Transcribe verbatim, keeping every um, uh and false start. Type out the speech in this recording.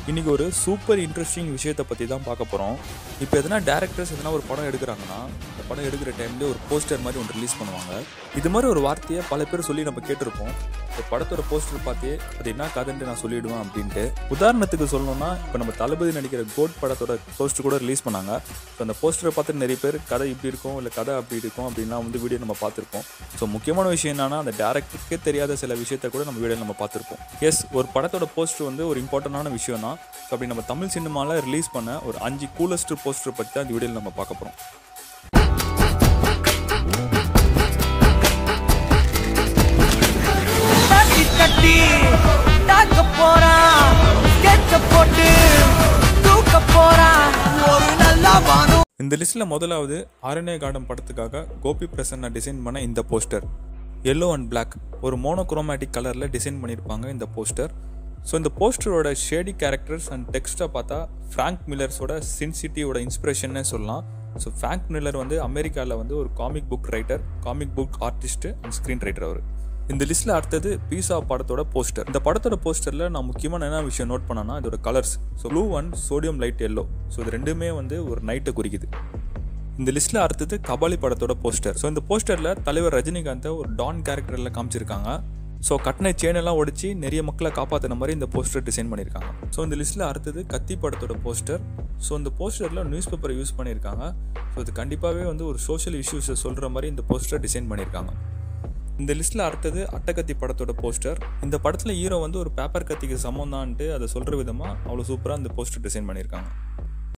இன்றைக்கி ஒரு super interesting விஷயத்தை பற்றி தான் பார்க்க போகிறோம். இப்போ எதனா டேரக்டர்ஸ் எதனா ஒரு படம் எடுக்கிறாங்கன்னா அந்த படம் எடுக்கிற டைம்லேயே ஒரு போஸ்டர் மாதிரி ஒன்று ரிலீஸ் பண்ணுவாங்க. இது மாதிரி ஒரு வார்த்தையை பல பேர் சொல்லி நம்ம கேட்டிருப்போம். இந்த படத்தோட போஸ்டர் பார்த்தே அது என்ன கதைன்ட்டு நான் சொல்லிவிடுவேன் அப்படின்ட்டு. உதாரணத்துக்கு சொல்லணும்னா இப்போ நம்ம தளபதி நடிக்கிற கோட் படத்தோட போஸ்டர் கூட ரிலீஸ் பண்ணாங்க. ஸோ அந்த போஸ்டரை பார்த்து நிறைய பேர் கதை இப்படி இருக்கும் இல்லை கதை அப்படி இருக்கும் அப்படின்லாம் வந்து வீடியோ நம்ம பார்த்துருப்போம். ஸோ முக்கியமான விஷயம் என்னன்னா அந்த டேரக்டருக்கே தெரியாத சில விஷயத்தை கூட நம்ம வீடியோ நம்ம பார்த்துருப்போம். எஸ், ஒரு படத்தோட போஸ்டர் வந்து ஒரு இம்பார்ட்டண்டான விஷயம் தான். ஸோ அப்படி நம்ம தமிழ் சினிமாவில் ரிலீஸ் பண்ண ஒரு அஞ்சு கூலஸ்ட் போஸ்டர் பற்றி தான் இந்த வீடியோவில் நம்ம பார்க்க போகிறோம். இந்த லிஸ்ட்டில் முதலாவது MRCinemaKaran படத்துக்காக கோபி பிரசன்னா டிசைன் பண்ண இந்த போஸ்டர் எல்லோ அண்ட் பிளாக் ஒரு மோனோக்ரோமேட்டிக் கலரில் டிசைன் பண்ணியிருப்பாங்க இந்த போஸ்டர். ஸோ இந்த போஸ்டரோட ஷேடி கேரக்டர்ஸ் அண்ட் டெக்ஸ்ட்டை பார்த்தா ஃப்ராங்க் மில்லர்ஸோட சின்சிட்டியோட இன்ஸ்பிரேஷன்னே சொல்லலாம். ஸோ ஃப்ராங்க் மில்லர் வந்து அமெரிக்காவில் வந்து ஒரு comic book writer, comic book artist and screen writer அவர். இந்த லிஸ்ட்டில் அடுத்தது பீஸா படத்தோட போஸ்டர். இந்த படத்தோட போஸ்டரில் நான் முக்கியமான என்ன விஷயம் நோட் பண்ணேன்னா இதோட colours. So blue and sodium light yellow. So இது ரெண்டுமே வந்து ஒரு நைட்டை குறிக்குது. இந்த லிஸ்ட்டில் அடுத்தது கபாலி படத்தோட போஸ்டர். ஸோ இந்த போஸ்டரில் தலைவர் ரஜினிகாந்தை ஒரு டான் கேரக்டரில் காமிச்சிருக்காங்க. ஸோ கட்டின செயினெல்லாம் ஒடிச்சு நிறைய மக்களை காப்பாற்றின மாதிரி இந்த போஸ்டர் டிசைன் பண்ணியிருக்காங்க. ஸோ இந்த லிஸ்ட்டில் அடுத்தது கத்தி படத்தோட போஸ்டர். ஸோ இந்த போஸ்டரில் நியூஸ் பேப்பரை யூஸ் பண்ணியிருக்காங்க. ஸோ இது கண்டிப்பாகவே வந்து ஒரு சோஷியல் இஷ்யூஸை சொல்கிற மாதிரி இந்த போஸ்டர் டிசைன் பண்ணியிருக்காங்க. இந்த லிஸ்ட்டில் அடுத்தது அட்டகத்தி படத்தோட போஸ்டர். இந்த படத்தில் ஹீரோ வந்து ஒரு பேப்பர் கத்திக்கு சமம் தான்ட்டு அதை சொல்கிற விதமாக அவ்வளோ சூப்பராக இந்த போஸ்டர் டிசைன் பண்ணியிருக்காங்க.